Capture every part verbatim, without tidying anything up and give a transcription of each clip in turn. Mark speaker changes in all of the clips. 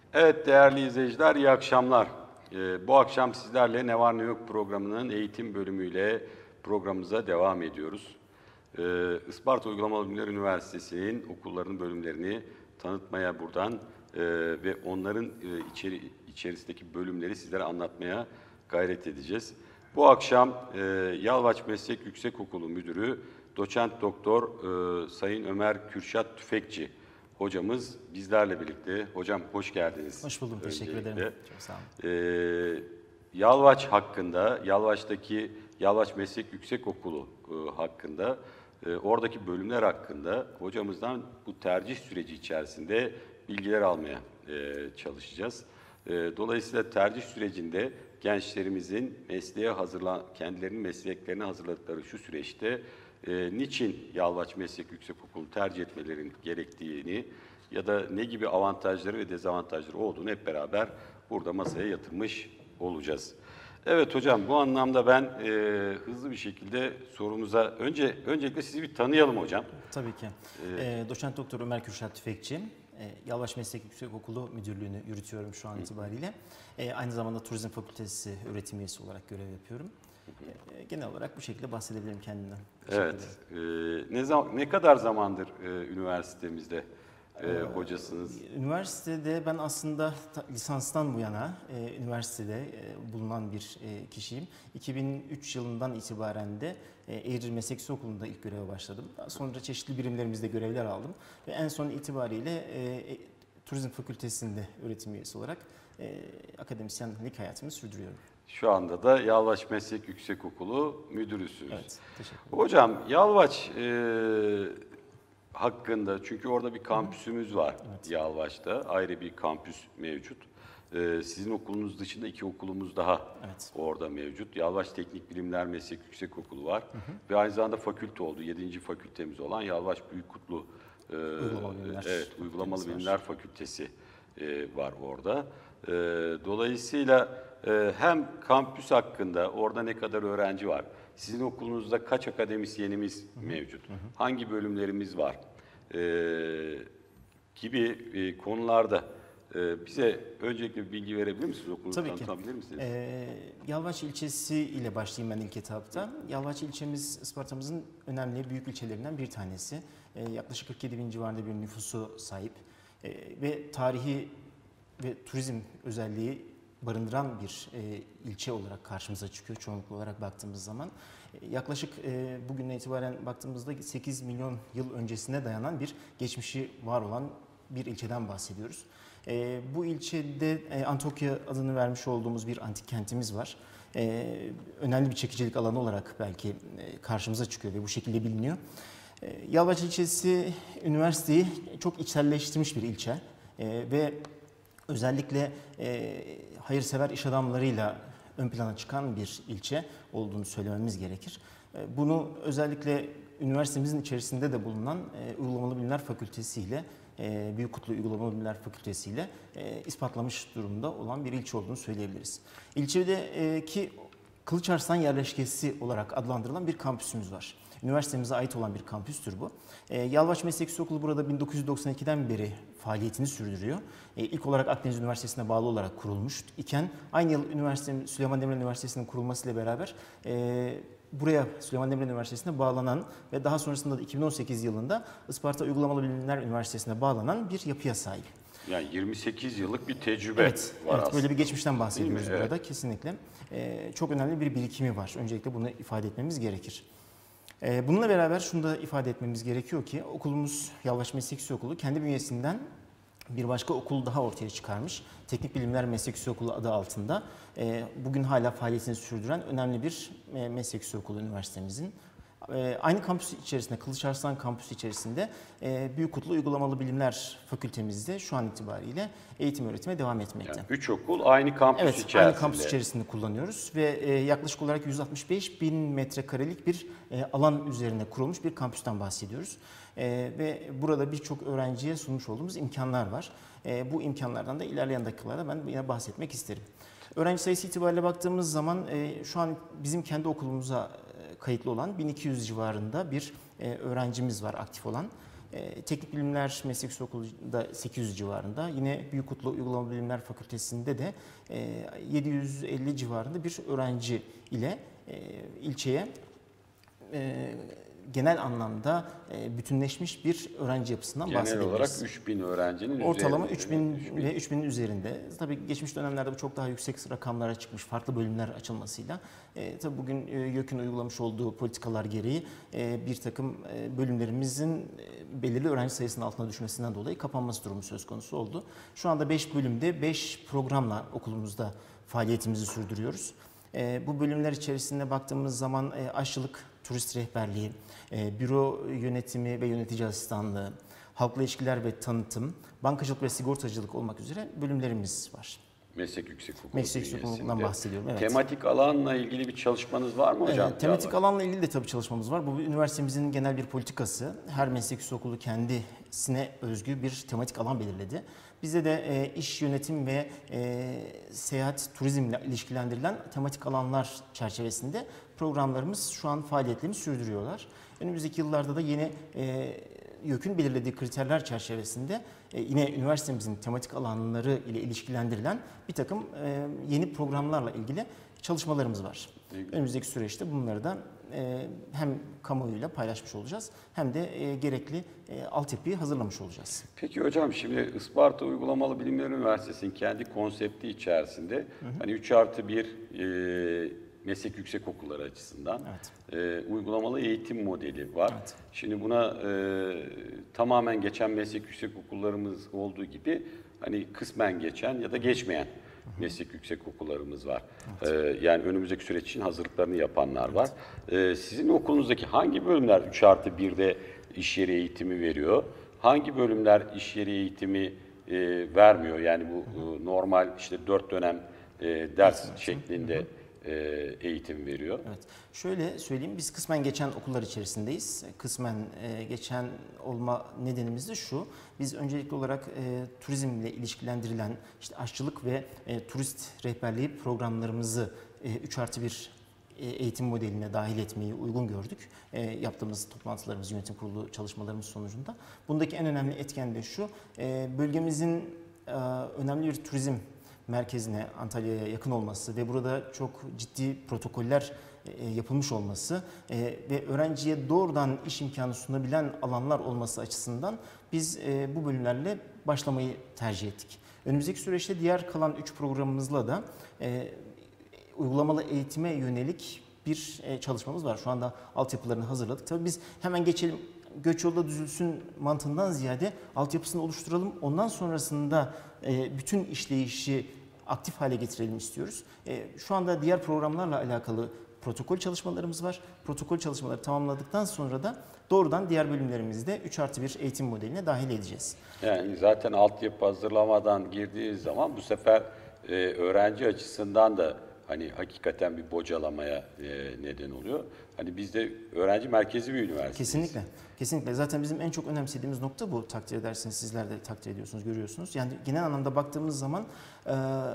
Speaker 1: Evet değerli izleyiciler, iyi akşamlar. Ee, bu akşam sizlerle Ne Var Ne Yok programının eğitim bölümüyle programımıza devam ediyoruz. Ee, Isparta Uygulamalı Bilimler Üniversitesi'nin okullarının bölümlerini tanıtmaya buradan e, ve onların e, içeri, içerisindeki bölümleri sizlere anlatmaya gayret edeceğiz. Bu akşam e, Yalvaç Meslek Yüksekokulu Müdürü Doçent Doktor e, Sayın Ömer Kürşat Tüfekçi hocamız bizlerle birlikte. Hocam hoş geldiniz.
Speaker 2: Hoş buldum, teşekkür
Speaker 1: öncelikle.
Speaker 2: ederim. Çok sağ olun.
Speaker 1: Ee, Yalvaç hakkında, Yalvaç'taki Yalvaç Meslek Yüksekokulu e, hakkında, e, oradaki bölümler hakkında hocamızdan bu tercih süreci içerisinde bilgiler almaya e, çalışacağız. E, dolayısıyla tercih sürecinde gençlerimizin mesleğe hazırlan, kendilerinin mesleklerine hazırladıkları şu süreçte e, niçin Yalvaç Meslek Yüksekokulu tercih etmelerinin gerektiğini ya da ne gibi avantajları ve dezavantajları olduğunu hep beraber burada masaya yatırmış olacağız. Evet hocam, bu anlamda ben e, hızlı bir şekilde sorumuza, önce öncelikle sizi bir tanıyalım hocam.
Speaker 2: Tabii ki. Ee, Doçent Doktor Ömer Kürşat Tüfekçi. Ee, Yalvaç Meslek Yüksekokulu Müdürlüğü'nü yürütüyorum şu an itibariyle. Ee, aynı zamanda Turizm Fakültesi öğretim üyesi olarak görev yapıyorum. Ee, genel olarak bu şekilde bahsedebilirim kendimden.
Speaker 1: Evet. E, ne zaman, ne kadar zamandır e, üniversitemizde e, hocasınız?
Speaker 2: Üniversitede ben aslında ta, lisanstan bu yana e, üniversitede e, bulunan bir e, kişiyim. iki bin üç yılından itibaren de e, Eğri Meslek Yüksekokulu'nda ilk göreve başladım. Daha sonra çeşitli birimlerimizde görevler aldım ve en son itibariyle e, e, Turizm Fakültesi'nde öğretim üyesi olarak e, akademisyenlik hayatımı sürdürüyorum.
Speaker 1: Şu anda da Yalvaç Meslek Yüksekokulu müdürüsünüz.
Speaker 2: Evet, teşekkür ederim.
Speaker 1: Hocam Yalvaç e, hakkında, çünkü orada bir kampüsümüz var, evet. Yalvaç'ta ayrı bir kampüs mevcut. Ee, sizin okulunuz dışında iki okulumuz daha evet. orada mevcut. Yalvaç Teknik Bilimler Meslek Yüksekokulu var hı hı. ve aynı zamanda fakülte oldu. Yedinci fakültemiz olan Yalvaç Büyükkutlu e,
Speaker 2: Uygulamalı Bilimler,
Speaker 1: evet, Uygulamalı Bilimler Fakültesi e, var orada. E, dolayısıyla e, hem kampüs hakkında orada ne kadar öğrenci var, sizin okulunuzda kaç akademisyenimiz hı hı. mevcut, hı hı. hangi bölümlerimiz var e, gibi e, konularda e, bize öncelikle bir bilgi verebilir misiniz? Okulunuzu tanıtabilir misiniz?
Speaker 2: Ee, Yalvaç ilçesi ile başlayayım ben ilk etapta. Yalvaç ilçemiz Isparta'mızın önemli büyük ilçelerinden bir tanesi. Ee, yaklaşık kırk yedi bin civarında bir nüfusu sahip ee, ve tarihi ve turizm özelliği barındıran bir e, ilçe olarak karşımıza çıkıyor çoğunlukla olarak baktığımız zaman. E, yaklaşık e, bugünden itibaren baktığımızda sekiz milyon yıl öncesine dayanan bir geçmişi var olan bir ilçeden bahsediyoruz. E, bu ilçede e, Antokya adını vermiş olduğumuz bir antik kentimiz var. E, önemli bir çekicilik alanı olarak belki e, karşımıza çıkıyor ve bu şekilde biliniyor. E, Yalvaç ilçesi üniversiteyi çok içselleştirmiş bir ilçe e, ve özellikle e, hayırsever iş adamlarıyla ön plana çıkan bir ilçe olduğunu söylememiz gerekir. E, bunu özellikle üniversitemizin içerisinde de bulunan e, Uygulamalı Bilimler Fakültesi ile e, Büyükkutlu Uygulamalı Bilimler Fakültesi ile e, ispatlamış durumda olan bir ilçe olduğunu söyleyebiliriz. İlçedeki Kılıçarslan yerleşkesi olarak adlandırılan bir kampüsümüz var. Üniversitemize ait olan bir kampüstür bu. E, Yalvaç Meslek Yüksekokulu burada bin dokuz yüz doksan ikiden beri faaliyetini sürdürüyor. E, ilk olarak Akdeniz Üniversitesi'ne bağlı olarak kurulmuş iken aynı yıl üniversite, Süleyman Demirel Üniversitesi'nin kurulmasıyla beraber e, buraya Süleyman Demirel Üniversitesi'ne bağlanan ve daha sonrasında da iki bin on sekiz yılında Isparta Uygulamalı Bilimler Üniversitesi'ne bağlanan bir yapıya sahip.
Speaker 1: Yani yirmi sekiz yıllık bir tecrübe
Speaker 2: evet,
Speaker 1: var
Speaker 2: evet,
Speaker 1: aslında.
Speaker 2: Böyle bir geçmişten bahsediyoruz burada
Speaker 1: evet.
Speaker 2: kesinlikle. E, çok önemli bir birikimi var. Öncelikle bunu ifade etmemiz gerekir. Bununla beraber şunu da ifade etmemiz gerekiyor ki okulumuz Yalvaç Meslek Yüksekokulu kendi bünyesinden bir başka okul daha ortaya çıkarmış. Teknik Bilimler Meslek Yüksekokulu adı altında. Bugün hala faaliyetini sürdüren önemli bir meslek yüksekokulu üniversitemizin. Aynı kampüs içerisinde, Kılıçarslan kampüsü içerisinde Büyükkutlu Uygulamalı Bilimler Fakültemizde şu an itibariyle eğitim öğretime devam etmekte.
Speaker 1: Yani üç okul aynı kampüs
Speaker 2: evet,
Speaker 1: içerisinde.
Speaker 2: Aynı kampüs içerisinde kullanıyoruz ve yaklaşık olarak yüz altmış beş bin metrekarelik bir alan üzerine kurulmuş bir kampüsten bahsediyoruz. Ve burada birçok öğrenciye sunmuş olduğumuz imkanlar var. Bu imkanlardan da ilerleyen dakikalarda ben yine bahsetmek isterim. Öğrenci sayısı itibariyle baktığımız zaman şu an bizim kendi okulumuza kayıtlı olan bin iki yüz civarında bir öğrencimiz var aktif olan. E, Teknik Bilimler Meslek Yüksekokulu'nda sekiz yüz civarında. Yine Büyükkutlu Uygulama Bilimler Fakültesi'nde de e, yedi yüz elli civarında bir öğrenci ile e, ilçeye e, genel anlamda e, bütünleşmiş bir öğrenci yapısından
Speaker 1: Genel
Speaker 2: bahsedebiliriz.
Speaker 1: olarak üç bin öğrencinin
Speaker 2: Ortalama
Speaker 1: üzerinde.
Speaker 2: üç bin ve üç binin üzerinde. Tabii geçmiş dönemlerde bu çok daha yüksek rakamlara çıkmış farklı bölümler açılmasıyla. E, tabii bugün e, YÖK'ün uygulamış olduğu politikalar gereği e, bir takım e, bölümlerimizin e, belirli öğrenci sayısının altına düşmesinden dolayı kapanması durumu söz konusu oldu. Şu anda beş bölümde beş programla okulumuzda faaliyetimizi sürdürüyoruz. E, bu bölümler içerisinde baktığımız zaman e, aşçılık, turist rehberliği, e, büro yönetimi ve yönetici asistanlığı, halkla ilişkiler ve tanıtım, bankacılık ve sigortacılık olmak üzere bölümlerimiz var.
Speaker 1: Meslek Yüksekokulu
Speaker 2: Meslek Yüksekokulu'ndan
Speaker 1: bünyesinde.
Speaker 2: bahsediyorum. Evet.
Speaker 1: Tematik alanla ilgili bir çalışmanız var mı hocam?
Speaker 2: Ee, tematik alanla ilgili de tabii çalışmamız var. Bu üniversitemizin genel bir politikası. Her meslek yüksekokulu kendisine özgü bir tematik alan belirledi. Bizde de e, iş yönetim ve e, seyahat, turizmle ilişkilendirilen tematik alanlar çerçevesinde programlarımız şu an faaliyetlerini sürdürüyorlar. Önümüzdeki yıllarda da yeni e, YÖK'ün belirlediği kriterler çerçevesinde e, yine üniversitemizin tematik alanları ile ilişkilendirilen bir takım e, yeni programlarla ilgili çalışmalarımız var. Önümüzdeki süreçte bunları da e, hem kamuoyuyla paylaşmış olacağız hem de e, gerekli e, altyapıyı hazırlamış olacağız.
Speaker 1: Peki hocam, şimdi Isparta Uygulamalı Bilimler Üniversitesi'nin kendi konsepti içerisinde hı hı. hani üç artı bir e, meslek yüksekokulları açısından
Speaker 2: evet.
Speaker 1: e, uygulamalı eğitim modeli var. Evet. Şimdi buna e, tamamen geçen meslek yüksekokullarımız olduğu gibi hani kısmen geçen ya da geçmeyen hı hı. meslek yüksekokullarımız var. Evet. E, yani önümüzdeki süreç için hazırlıklarını yapanlar evet. var. E, sizin okulunuzdaki hangi bölümler üç artı birde iş yeri eğitimi veriyor? Hangi bölümler iş yeri eğitimi e, vermiyor? Yani bu hı hı. normal işte dört dönem e, ders evet. şeklinde hı hı. eğitim veriyor.
Speaker 2: Evet. Şöyle söyleyeyim, biz kısmen geçen okullar içerisindeyiz. Kısmen e, geçen olma nedenimiz de şu. Biz öncelikli olarak e, turizmle ilişkilendirilen işte aşçılık ve e, turist rehberliği programlarımızı e, üç artı bir e, eğitim modeline dahil etmeyi uygun gördük. E, yaptığımız toplantılarımız, yönetim kurulu çalışmalarımız sonucunda. Bundaki en önemli etken de şu. E, bölgemizin e, önemli bir turizm merkezine, Antalya'ya yakın olması ve burada çok ciddi protokoller e, yapılmış olması e, ve öğrenciye doğrudan iş imkanı sunabilen alanlar olması açısından biz e, bu bölümlerle başlamayı tercih ettik. Önümüzdeki süreçte diğer kalan üç programımızla da e, uygulamalı eğitime yönelik bir e, çalışmamız var. Şu anda altyapılarını hazırladık. Tabii biz hemen geçelim, göç yolda düzülsün mantığından ziyade altyapısını oluşturalım. Ondan sonrasında e, bütün işleyişi aktif hale getirelim istiyoruz. E, şu anda diğer programlarla alakalı protokol çalışmalarımız var. Protokol çalışmaları tamamladıktan sonra da doğrudan diğer bölümlerimizde üç artı bir eğitim modeline dahil edeceğiz.
Speaker 1: Yani zaten altyapı hazırlamadan girdiği zaman bu sefer e, öğrenci açısından da hani hakikaten bir bocalamaya e, neden oluyor. Hani biz de öğrenci merkezi bir üniversiteyiz.
Speaker 2: Kesinlikle. Kesinlikle. Zaten bizim en çok önemsediğimiz nokta bu. Takdir edersiniz, sizler de takdir ediyorsunuz, görüyorsunuz. Yani genel anlamda baktığımız zaman e,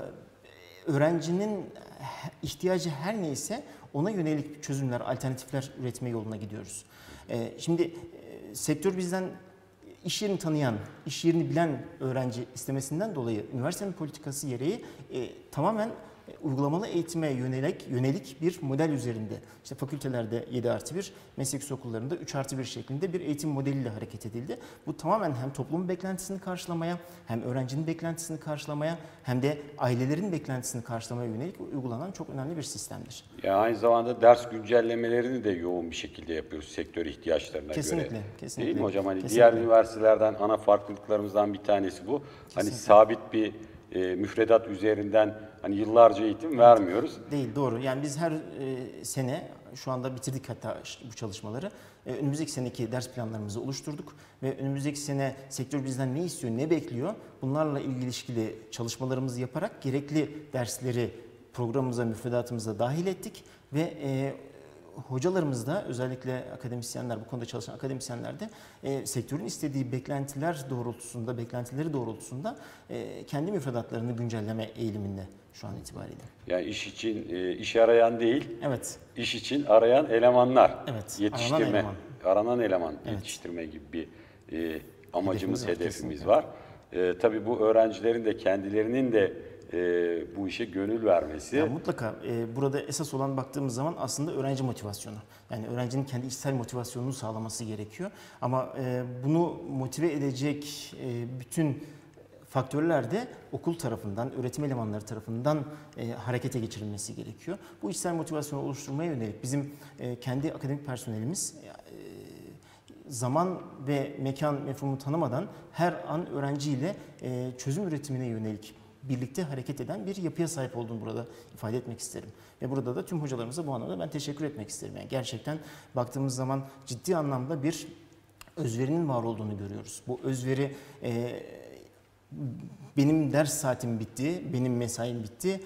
Speaker 2: öğrencinin ihtiyacı her neyse ona yönelik çözümler, alternatifler üretme yoluna gidiyoruz. E, şimdi e, sektör bizden iş yerini tanıyan, iş yerini bilen öğrenci istemesinden dolayı üniversitenin politikası gereği e, tamamen uygulamalı eğitime yönelik yönelik bir model üzerinde, işte fakültelerde yedi artı bir, meslek yüksekokullarında üç artı bir şeklinde bir eğitim modeliyle hareket edildi. Bu tamamen hem toplumun beklentisini karşılamaya, hem öğrencinin beklentisini karşılamaya, hem de ailelerin beklentisini karşılamaya yönelik uygulanan çok önemli bir sistemdir.
Speaker 1: Yani aynı zamanda ders güncellemelerini de yoğun bir şekilde yapıyoruz sektör ihtiyaçlarına
Speaker 2: kesinlikle,
Speaker 1: göre.
Speaker 2: Kesinlikle.
Speaker 1: Değil mi hocam? Hani
Speaker 2: kesinlikle.
Speaker 1: diğer üniversitelerden ana farklılıklarımızdan bir tanesi bu. Kesinlikle. Hani sabit bir e, müfredat üzerinden hani yıllarca eğitim vermiyoruz.
Speaker 2: Değil, doğru. Yani biz her e, sene, şu anda bitirdik hatta bu çalışmaları. E, önümüzdeki seneki ders planlarımızı oluşturduk ve önümüzdeki sene sektör bizden ne istiyor, ne bekliyor? Bunlarla ilgili çalışmalarımızı yaparak gerekli dersleri programımıza, müfredatımıza dahil ettik ve e, hocalarımız da, özellikle akademisyenler, bu konuda çalışan akademisyenler de e, sektörün istediği beklentiler doğrultusunda, beklentileri doğrultusunda e, kendi müfredatlarını güncelleme eğiliminde şu an itibariyle.
Speaker 1: Yani iş için e, iş arayan değil,
Speaker 2: evet.
Speaker 1: iş için arayan elemanlar,
Speaker 2: evet.
Speaker 1: yetiştirme,
Speaker 2: aranan eleman,
Speaker 1: aranan eleman
Speaker 2: evet.
Speaker 1: yetiştirme gibi bir e, amacımız,
Speaker 2: Hedefimiz var,
Speaker 1: hedefimiz
Speaker 2: kesinlikle.
Speaker 1: var. E, tabii bu öğrencilerin de kendilerinin de e, bu işe gönül vermesi.
Speaker 2: Ya mutlaka e, burada esas olan baktığımız zaman aslında öğrenci motivasyonu. Yani öğrencinin kendi içsel motivasyonunu sağlaması gerekiyor. Ama e, bunu motive edecek e, bütün faktörler de okul tarafından, öğretim elemanları tarafından e, harekete geçirilmesi gerekiyor. Bu içsel motivasyonu oluşturmaya yönelik bizim e, kendi akademik personelimiz e, zaman ve mekan mefhumu tanımadan her an öğrenciyle e, çözüm üretimine yönelik birlikte hareket eden bir yapıya sahip olduğunu burada ifade etmek isterim. Ve burada da tüm hocalarımıza bu anlamda ben teşekkür etmek isterim. Yani gerçekten baktığımız zaman ciddi anlamda bir özverinin var olduğunu görüyoruz. Bu özveri e, benim ders saatim bitti, benim mesaim bitti,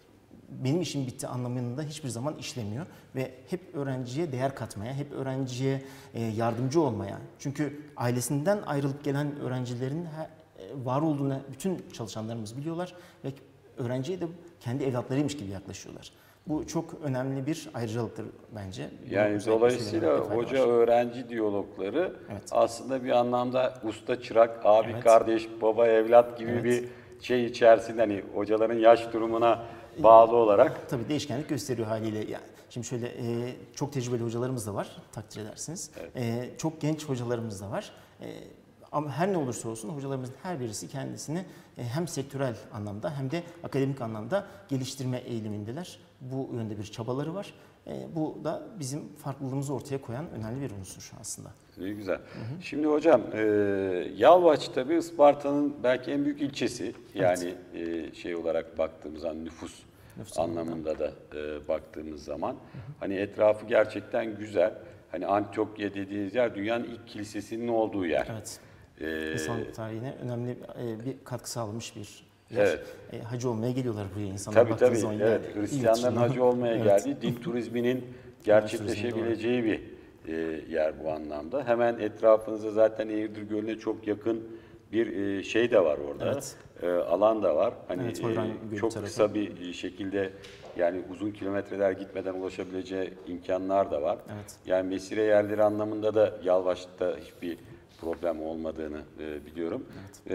Speaker 2: benim işim bitti anlamında hiçbir zaman işlemiyor. Ve hep öğrenciye değer katmaya, hep öğrenciye e, yardımcı olmaya. Çünkü ailesinden ayrılıp gelen öğrencilerin her, var olduğunu bütün çalışanlarımız biliyorlar ve öğrenciye de kendi evlatlarıymış gibi yaklaşıyorlar. Bu çok önemli bir ayrıcalıktır bence.
Speaker 1: Yani
Speaker 2: Özellikle
Speaker 1: dolayısıyla
Speaker 2: söylemekte fayda var.
Speaker 1: hoca-öğrenci diyalogları
Speaker 2: Evet.
Speaker 1: aslında bir anlamda usta çırak, abi
Speaker 2: Evet.
Speaker 1: kardeş, baba evlat gibi
Speaker 2: Evet.
Speaker 1: bir şey içerisinde, hani hocaların yaş durumuna bağlı olarak.
Speaker 2: Tabii değişkenlik gösteriyor haliyle. Yani şimdi şöyle e, çok tecrübeli hocalarımız da var, takdir edersiniz.
Speaker 1: Evet.
Speaker 2: E, çok genç hocalarımız da var. E, ama her ne olursa olsun hocalarımızın her birisi kendisini e, hem sektörel anlamda hem de akademik anlamda geliştirme eğilimindeler. Bu yönde bir çabaları var. E, bu da bizim farklılığımızı ortaya koyan önemli bir unsur aslında.
Speaker 1: Ne güzel. Şimdi hocam, e, Yalvaç tabii Isparta'nın belki en büyük ilçesi. Yani e, şey olarak baktığımız zaman nüfus,
Speaker 2: Nüfus
Speaker 1: anlamında da e, baktığımız zaman hani etrafı gerçekten güzel. Hani Antiyokya dediğiniz yer dünyanın ilk kilisesinin olduğu yer.
Speaker 2: Evet.
Speaker 1: E,
Speaker 2: İnsanlık tarihine önemli e, bir katkı sağlamış bir yer.
Speaker 1: Evet.
Speaker 2: E, hacı olmaya geliyorlar buraya insanlar.
Speaker 1: Tabii
Speaker 2: baktığınız
Speaker 1: tabii.
Speaker 2: zaman
Speaker 1: Evet.
Speaker 2: yani
Speaker 1: Hristiyanların
Speaker 2: yurt dışından-
Speaker 1: hacı olmaya
Speaker 2: Evet.
Speaker 1: geldiği, din turizminin gerçekleşebileceği bir e, yer bu anlamda. Hemen etrafınızda zaten Eğirdir Gölü'ne çok yakın bir e, şey de var orada.
Speaker 2: Evet.
Speaker 1: E, alan da var. Hani
Speaker 2: Evet, Hoyran
Speaker 1: e,
Speaker 2: Gölü
Speaker 1: çok
Speaker 2: tarafı.
Speaker 1: kısa bir şekilde, yani uzun kilometreler gitmeden ulaşabileceği imkanlar da var.
Speaker 2: Evet.
Speaker 1: Yani mesire yerleri anlamında da Yalvaç'ta hiçbir problem olmadığını e, biliyorum.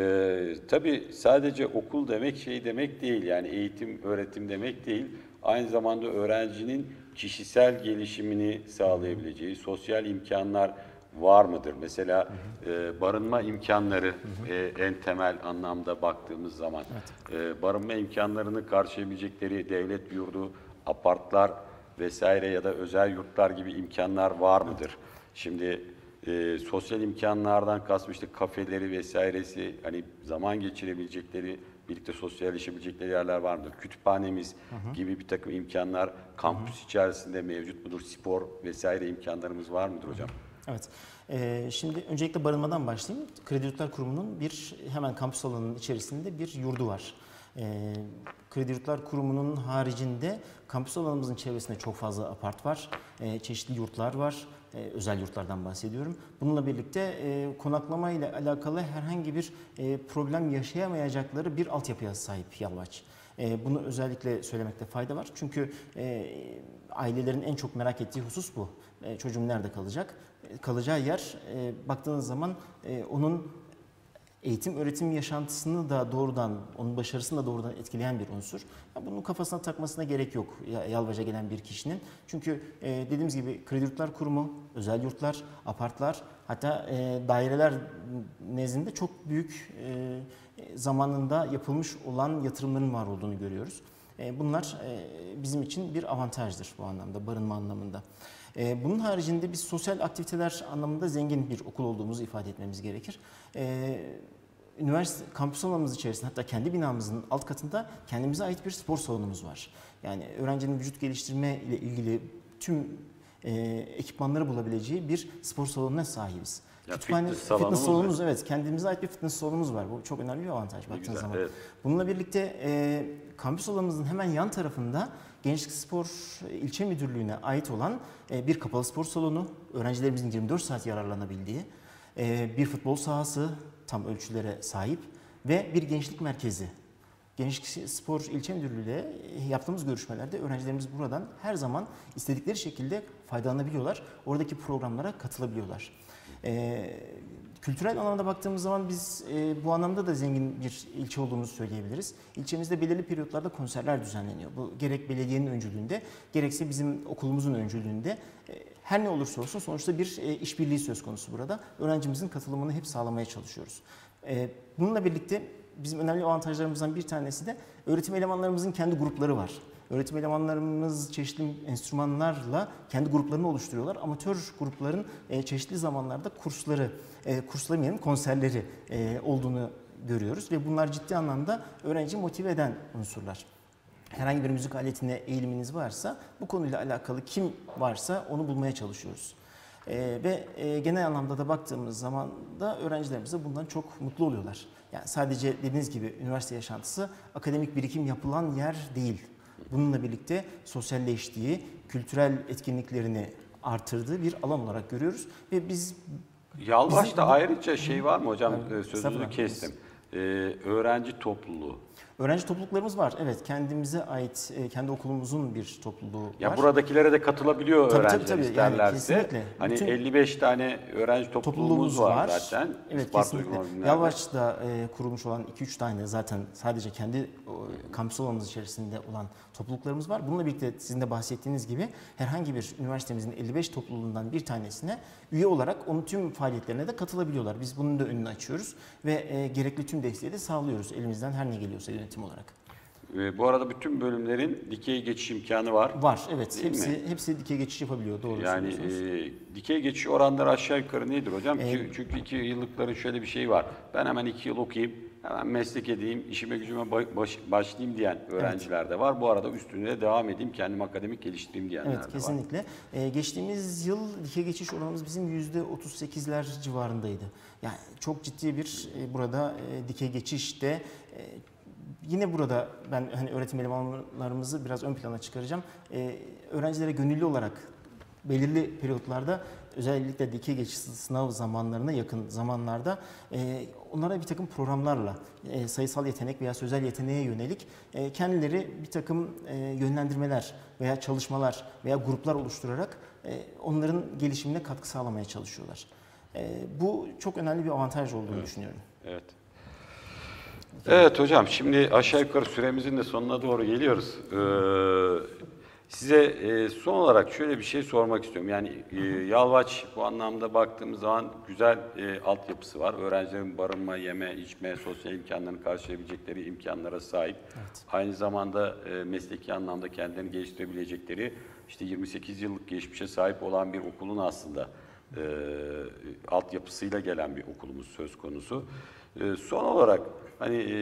Speaker 1: E, tabii sadece okul demek şey demek değil. Yani eğitim, öğretim demek değil. Aynı zamanda öğrencinin kişisel gelişimini sağlayabileceği sosyal imkanlar var mıdır? Mesela e, barınma imkanları e, en temel anlamda baktığımız zaman e, barınma imkanlarını karşılayabilecekleri devlet yurdu, apartlar vesaire ya da özel yurtlar gibi imkanlar var mıdır? Şimdi e, sosyal imkanlardan kastım işte kafeleri vesairesi, hani zaman geçirebilecekleri, birlikte sosyalleşebilecekleri yerler var mıdır? Kütüphanemiz gibi bir takım imkanlar kampüs içerisinde mevcut mudur? Spor vesaire imkanlarımız var mıdır hocam?
Speaker 2: Evet. Ee, şimdi öncelikle barınmadan başlayayım. Kredi Yurtlar Kurumu'nun bir hemen kampüs alanının içerisinde bir yurdu var. Ee, Kredi Yurtlar Kurumu'nun haricinde kampüs alanımızın çevresinde çok fazla apart var. Ee, çeşitli yurtlar var. Ee, özel yurtlardan bahsediyorum. Bununla birlikte e, konaklama ile alakalı herhangi bir e, problem yaşayamayacakları bir altyapıya sahip Yalvaç. E, bunu özellikle söylemekte fayda var. Çünkü e, ailelerin en çok merak ettiği husus bu. E, çocuğum nerede kalacak? E, kalacağı yer e, baktığınız zaman e, onun eğitim öğretim yaşantısını da doğrudan, onun başarısını da doğrudan etkileyen bir unsur. Ya bunun kafasına takmasına gerek yok Yalvaç'a gelen bir kişinin. Çünkü e, dediğimiz gibi Kredi Yurtlar Kurumu, özel yurtlar, apartlar, hatta e, daireler nezdinde çok büyük e, zamanında yapılmış olan yatırımların var olduğunu görüyoruz. E, bunlar e, bizim için bir avantajdır bu anlamda, barınma anlamında. E, bunun haricinde biz sosyal aktiviteler anlamında zengin bir okul olduğumuzu ifade etmemiz gerekir. E, üniversite kampüs alanımız içerisinde, hatta kendi binamızın alt katında kendimize ait bir spor salonumuz var. Yani öğrencinin vücut geliştirme ile ilgili tüm e, ekipmanları bulabileceği bir spor salonuna sahibiz.
Speaker 1: Ya
Speaker 2: Kütüphane,
Speaker 1: fitness
Speaker 2: fitness
Speaker 1: salonumuz
Speaker 2: salonumuz, evet, kendimize ait bir fitness salonumuz var. Bu çok önemli bir avantaj baktığınız
Speaker 1: güzel,
Speaker 2: zaman.
Speaker 1: evet.
Speaker 2: Bununla birlikte e, kampüs alanımızın hemen yan tarafında Gençlik Spor İlçe Müdürlüğü'ne ait olan e, bir kapalı spor salonu, öğrencilerimizin yirmi dört saat yararlanabildiği, e, bir futbol sahası tam ölçülere sahip ve bir gençlik merkezi. Gençlik Spor İlçe Müdürlüğü ile yaptığımız görüşmelerde öğrencilerimiz buradan her zaman istedikleri şekilde faydalanabiliyorlar. Oradaki programlara katılabiliyorlar. E, kültürel anlamda baktığımız zaman biz e, bu anlamda da zengin bir ilçe olduğumuzu söyleyebiliriz. İlçemizde belirli periyotlarda konserler düzenleniyor. Bu gerek belediyenin öncülüğünde gerekse bizim okulumuzun öncülüğünde. E, her ne olursa olsun sonuçta bir e, işbirliği söz konusu burada. Öğrencimizin katılımını hep sağlamaya çalışıyoruz. E, bununla birlikte bizim önemli avantajlarımızdan bir tanesi de öğretim elemanlarımızın kendi grupları var. Öğretim elemanlarımız çeşitli enstrümanlarla kendi gruplarını oluşturuyorlar. Amatör grupların e, çeşitli zamanlarda kursları, e, kurslarının konserleri e, olduğunu görüyoruz. Ve bunlar ciddi anlamda öğrenciyi motive eden unsurlar. Herhangi bir müzik aletine eğiliminiz varsa bu konuyla alakalı kim varsa onu bulmaya çalışıyoruz. Ee, ve e, genel anlamda da baktığımız zaman da öğrencilerimiz de bundan çok mutlu oluyorlar. Yani sadece dediğiniz gibi üniversite yaşantısı akademik birikim yapılan yer değil. Bununla birlikte sosyalleştiği, kültürel etkinliklerini artırdığı bir alan olarak görüyoruz. Ve biz...
Speaker 1: Yalvaç'ta
Speaker 2: bizim...
Speaker 1: ayrıca şey var mı hocam?
Speaker 2: Yani,
Speaker 1: Sözünüzü kestim. Ee, öğrenci topluluğu.
Speaker 2: Öğrenci topluluklarımız var. Evet, kendimize ait, kendi okulumuzun bir topluluğu var.
Speaker 1: Ya buradakilere de katılabiliyor
Speaker 2: tabii,
Speaker 1: öğrenciler
Speaker 2: tabii, tabii.
Speaker 1: isterlerse.
Speaker 2: Yani
Speaker 1: hani
Speaker 2: bütün
Speaker 1: elli beş tane öğrenci topluluğumuz, topluluğumuz var, var zaten.
Speaker 2: Evet,
Speaker 1: Isparta
Speaker 2: kesinlikle.
Speaker 1: Uygun
Speaker 2: Yalvaç'ta e, kurulmuş olan iki üç tane zaten sadece kendi o, kampüs alanımız içerisinde olan topluluklarımız var. Bununla birlikte sizin de bahsettiğiniz gibi herhangi bir üniversitemizin elli beş topluluğundan bir tanesine üye olarak onun tüm faaliyetlerine de katılabiliyorlar. Biz bunun da önünü açıyoruz ve e, gerekli tüm desteği de sağlıyoruz elimizden her ne geliyorsa yönetim olarak.
Speaker 1: Ve bu arada bütün bölümlerin dikey geçiş imkanı var.
Speaker 2: Var, evet.
Speaker 1: Değil
Speaker 2: hepsi
Speaker 1: mi?
Speaker 2: hepsi dikey geçiş yapabiliyor. Doğru
Speaker 1: Yani
Speaker 2: söylüyorsunuz.
Speaker 1: e, dikey geçiş oranları aşağı yukarı nedir hocam?
Speaker 2: E,
Speaker 1: Çünkü iki yıllıkların şöyle bir şeyi var. Ben hemen iki yıl okuyayım, hemen meslek edeyim, işime gücüme baş, başlayayım diyen öğrenciler de var. Bu arada üstüne de devam edeyim, kendimi akademik geliştireyim diyenler
Speaker 2: Evet,
Speaker 1: de
Speaker 2: kesinlikle.
Speaker 1: var.
Speaker 2: Ee, geçtiğimiz yıl dikey geçiş oranımız bizim yüzde otuz sekizler civarındaydı. Yani çok ciddi bir e, burada e, dikey geçişte e, yine burada ben hani öğretim elemanlarımızı biraz ön plana çıkaracağım. Ee, öğrencilere gönüllü olarak belirli periyotlarda özellikle dikey geçiş sınav zamanlarına yakın zamanlarda e, onlara bir takım programlarla e, sayısal yetenek veya sözel yeteneğe yönelik e, kendileri bir takım e, yönlendirmeler veya çalışmalar veya gruplar oluşturarak e, onların gelişimine katkı sağlamaya çalışıyorlar. E, bu çok önemli bir avantaj olduğunu
Speaker 1: Evet.
Speaker 2: düşünüyorum.
Speaker 1: Evet. Evet hocam, şimdi aşağı yukarı süremizin de sonuna doğru geliyoruz. Ee, size e, son olarak şöyle bir şey sormak istiyorum. Yani e, Yalvaç bu anlamda baktığımız zaman güzel e, altyapısı var. Öğrencilerin barınma, yeme, içme, sosyal imkanlarını karşılayabilecekleri imkanlara sahip.
Speaker 2: Evet.
Speaker 1: Aynı zamanda e, mesleki anlamda kendilerini geliştirebilecekleri işte yirmi sekiz yıllık geçmişe sahip olan bir okulun aslında e, altyapısıyla gelen bir okulumuz söz konusu. E, son olarak hani e,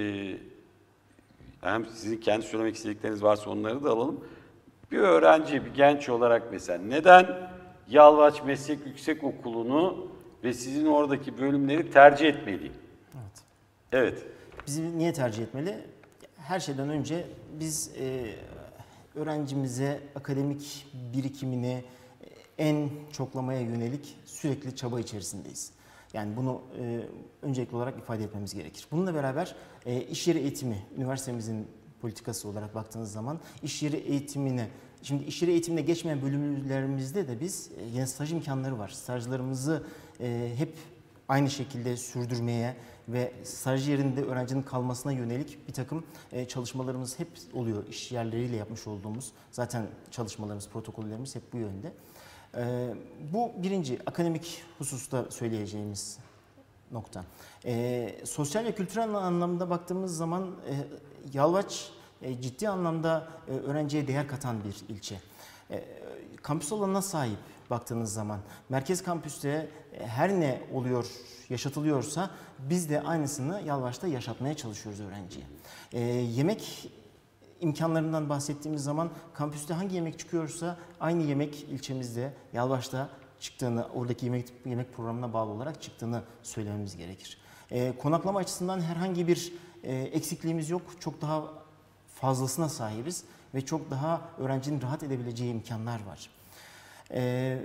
Speaker 1: hem sizin kendi söylemek istedikleriniz varsa onları da alalım. Bir öğrenci, bir genç olarak mesela neden Yalvaç Meslek Yüksekokulu'nu ve sizin oradaki bölümleri tercih etmeli?
Speaker 2: Evet.
Speaker 1: Evet.
Speaker 2: Bizi niye tercih etmeli? Her şeyden önce biz e, öğrencimize akademik birikimini en çoklamaya yönelik sürekli çaba içerisindeyiz. Yani bunu e, öncelikli olarak ifade etmemiz gerekir. Bununla beraber e, iş yeri eğitimi, üniversitemizin politikası olarak baktığınız zaman iş yeri eğitimine, şimdi iş yeri eğitimine geçmeyen bölümlerimizde de biz e, yine staj imkanları var. Stajlarımızı e, hep aynı şekilde sürdürmeye ve staj yerinde öğrencinin kalmasına yönelik bir takım e, çalışmalarımız hep oluyor. İş yerleriyle yapmış olduğumuz zaten çalışmalarımız, protokollerimiz hep bu yönde. E, bu birinci akademik hususta söyleyeceğimiz nokta. E, sosyal ve kültürel anlamda baktığımız zaman e, Yalvaç e, ciddi anlamda e, öğrenciye değer katan bir ilçe. E, kampüs alanına sahip baktığınız zaman merkez kampüste e, her ne oluyor, yaşatılıyorsa biz de aynısını Yalvaç'ta yaşatmaya çalışıyoruz öğrenciye. E, yemek imkanlarından bahsettiğimiz zaman kampüste hangi yemek çıkıyorsa aynı yemek ilçemizde Yalvaç'ta çıktığını, oradaki yemek yemek programına bağlı olarak çıktığını söylememiz gerekir. E, konaklama açısından herhangi bir e, eksikliğimiz yok. Çok daha fazlasına sahibiz ve çok daha öğrencinin rahat edebileceği imkanlar var. E,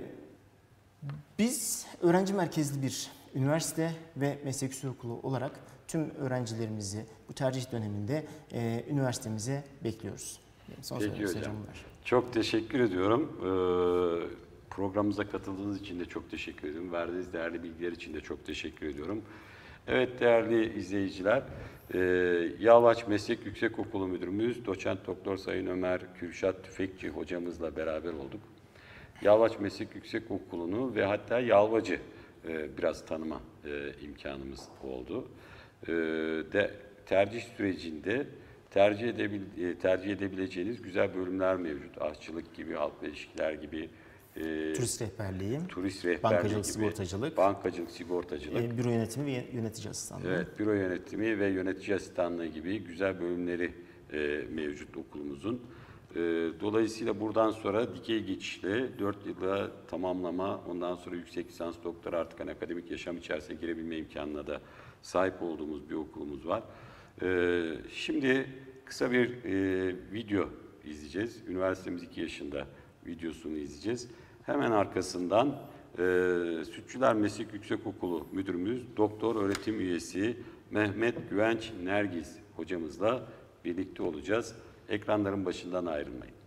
Speaker 2: biz öğrenci merkezli bir üniversite ve meslek yüksekokulu olarak tüm öğrencilerimizi bu tercih döneminde e, üniversitemize bekliyoruz. Son
Speaker 1: Peki hocam.
Speaker 2: bunlar.
Speaker 1: Çok teşekkür ediyorum. Ee, Programımıza katıldığınız için de çok teşekkür ediyorum. Verdiğiniz değerli bilgiler için de çok teşekkür ediyorum. Evet değerli izleyiciler, e, Yalvaç Meslek Yüksekokulu Müdürümüz Doçent Doktor Sayın Ömer Kürşat Tüfekçi hocamızla beraber olduk. Yalvaç Meslek Yüksekokulu'nu ve hatta Yalvacı e, biraz tanıma e, imkanımız oldu. E, de tercih sürecinde tercih, edebil, e, tercih edebileceğiniz güzel bölümler mevcut. Aşçılık gibi, halkla ilişkiler gibi, e,
Speaker 2: Turist rehberliği,
Speaker 1: turist rehberliği
Speaker 2: bankacılık,
Speaker 1: gibi,
Speaker 2: sigortacılık,
Speaker 1: bankacılık, sigortacılık,
Speaker 2: e, büro yönetimi ve yönetici asistanlığı.
Speaker 1: evet, büro yönetimi ve yönetici asistanlığı gibi güzel bölümleri e, mevcut okulumuzun. E, dolayısıyla buradan sonra dikey geçişle dört yıla tamamlama, ondan sonra yüksek lisans, doktora artık hani akademik yaşam içerisine girebilme imkanına da sahip olduğumuz bir okulumuz var. E, şimdi kısa bir e, video izleyeceğiz. Üniversitemiz iki yaşında videosunu izleyeceğiz. Hemen arkasından e, Sütçüler Meslek Yüksekokulu Müdürümüz Doktor Öğretim Üyesi Mehmet Güvenç Nergiz hocamızla birlikte olacağız. Ekranların başından ayrılmayın.